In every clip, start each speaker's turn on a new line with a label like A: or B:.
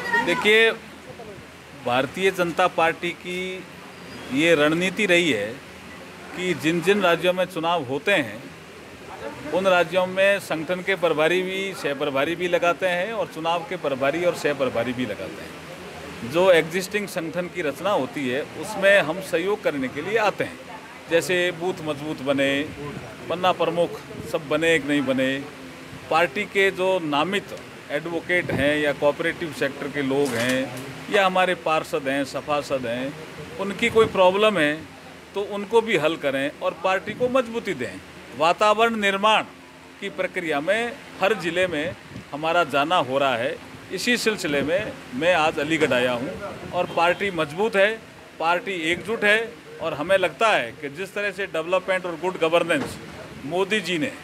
A: देखिए, भारतीय जनता पार्टी की ये रणनीति रही है कि जिन जिन राज्यों में चुनाव होते हैं उन राज्यों में संगठन के प्रभारी भी सह प्रभारी भी लगाते हैं और चुनाव के प्रभारी और सह प्रभारी भी लगाते हैं। जो एग्जिस्टिंग संगठन की रचना होती है उसमें हम सहयोग करने के लिए आते हैं, जैसे बूथ मजबूत बने, पन्ना प्रमुख सब बने कि नहीं बने, पार्टी के जो नामित एडवोकेट हैं या कोऑपरेटिव सेक्टर के लोग हैं या हमारे पार्षद हैं, सभासद हैं, उनकी कोई प्रॉब्लम है तो उनको भी हल करें और पार्टी को मजबूती दें। वातावरण निर्माण की प्रक्रिया में हर जिले में हमारा जाना हो रहा है। इसी सिलसिले में मैं आज अलीगढ़ आया हूं और पार्टी मजबूत है, पार्टी एकजुट है और हमें लगता है कि जिस तरह से डेवलपमेंट और गुड गवर्नेंस मोदी जी ने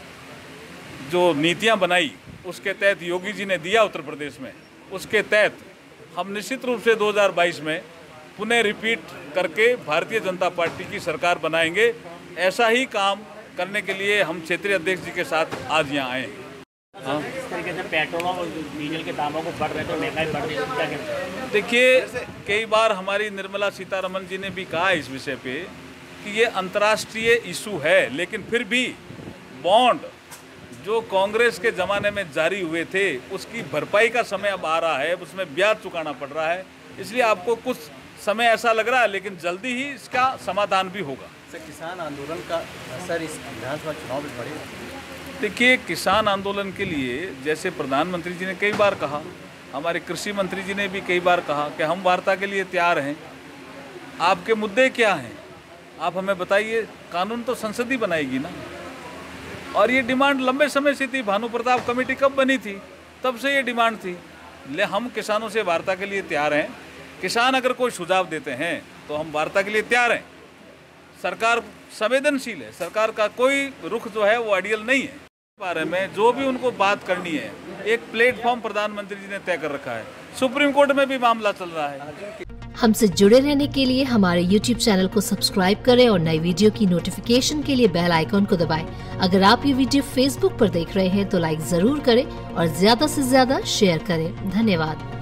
A: जो नीतियां बनाई उसके तहत योगी जी ने दिया उत्तर प्रदेश में, उसके तहत हम निश्चित रूप से 2022 में पुनः रिपीट करके भारतीय जनता पार्टी की सरकार बनाएंगे। ऐसा ही काम करने के लिए हम क्षेत्रीय अध्यक्ष जी के साथ आज यहाँ आए हैं।
B: हाँ, इस तरीके से पेट्रोल और डीजल के दामों को बढ़ रहे तो महंगाई बढ़ रही है, क्या?
A: देखिए, कई बार हमारी निर्मला सीतारमण जी ने भी कहा इस विषय पे कि ये अंतर्राष्ट्रीय इशू है, लेकिन फिर भी बॉन्ड जो कांग्रेस के ज़माने में जारी हुए थे उसकी भरपाई का समय अब आ रहा है, उसमें ब्याज चुकाना पड़ रहा है। इसलिए आपको कुछ समय ऐसा लग रहा है, लेकिन जल्दी ही इसका समाधान भी होगा।
C: किसान आंदोलन का असर इस विधानसभा चुनाव में पड़ेगा?
A: देखिए, किसान आंदोलन के लिए जैसे प्रधानमंत्री जी ने कई बार कहा, हमारे कृषि मंत्री जी ने भी कई बार कहा कि हम वार्ता के लिए तैयार हैं। आपके मुद्दे क्या हैं, आप हमें बताइए। कानून तो संसद ही बनाएगी ना। और ये डिमांड लंबे समय से थी। भानु प्रताप कमेटी कब बनी थी, तब से ये डिमांड थी। ले हम किसानों से वार्ता के लिए तैयार हैं। किसान अगर कोई सुझाव देते हैं तो हम वार्ता के लिए तैयार हैं। सरकार संवेदनशील है, सरकार का कोई रुख जो है वो आइडियल नहीं है। इस बारे में जो भी उनको बात करनी है, एक प्लेटफॉर्म प्रधानमंत्री जी ने तय कर रखा है। सुप्रीम कोर्ट में भी मामला चल रहा है।
D: हमसे जुड़े रहने के लिए हमारे YouTube चैनल को सब्सक्राइब करें और नई वीडियो की नोटिफिकेशन के लिए बेल आइकॉन को दबाएं। अगर आप ये वीडियो Facebook पर देख रहे हैं तो लाइक जरूर करें और ज्यादा से ज्यादा शेयर करें। धन्यवाद।